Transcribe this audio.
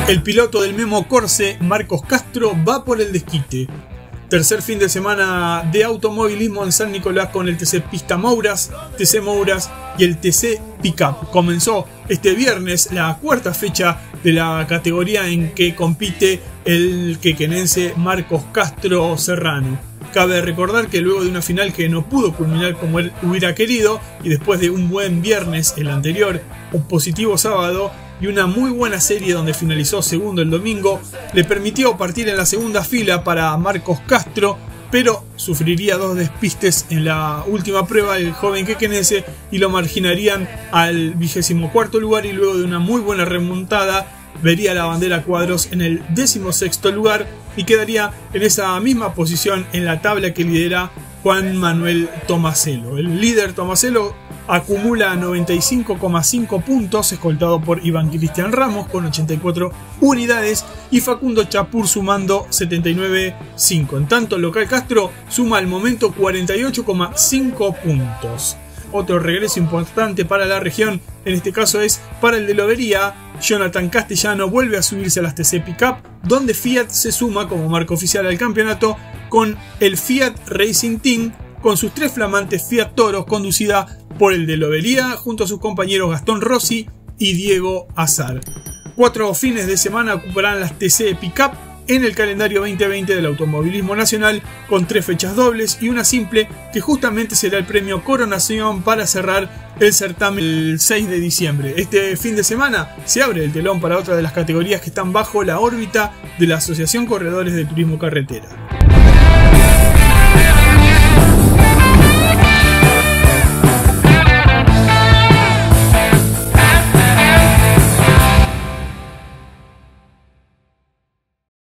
El piloto del Memo Corse, Marcos Castro, va por el desquite. Tercer fin de semana de automovilismo en San Nicolás con el TC Pista Mouras, TC Mouras y el TC Pickup. Comenzó este viernes la cuarta fecha de la categoría en que compite el quequenense Marcos Castro Serrano. Cabe recordar que luego de una final que no pudo culminar como él hubiera querido y después de un buen viernes el anterior, un positivo sábado y una muy buena serie donde finalizó segundo el domingo, le permitió partir en la segunda fila para Marcos Castro, pero sufriría dos despistes en la última prueba el joven quequenense y lo marginarían al 24º lugar, y luego de una muy buena remontada vería la bandera cuadros en el 16º lugar y quedaría en esa misma posición en la tabla que lidera Juan Manuel Tomaselo. El líder Tomaselo acumula 95,5 puntos, escoltado por Iván Cristian Ramos con 84 unidades y Facundo Chapur sumando 79,5. En tanto, Local Castro suma al momento 48,5 puntos. Otro regreso importante para la región, en este caso es para el de Lobería. Jonathan Castellano vuelve a subirse a las TC Pickup, donde Fiat se suma como marca oficial al campeonato con el Fiat Racing Team, con sus tres flamantes Fiat Toros, conducida por el de Lobería junto a sus compañeros Gastón Rossi y Diego Azar. 4 fines de semana ocuparán las TC Pickup en el calendario 2020 del automovilismo nacional, con 3 fechas dobles y una simple, que justamente será el premio Coronación para cerrar el certamen el 6 de diciembre. Este fin de semana se abre el telón para otra de las categorías que están bajo la órbita de la Asociación Corredores de Turismo Carretera.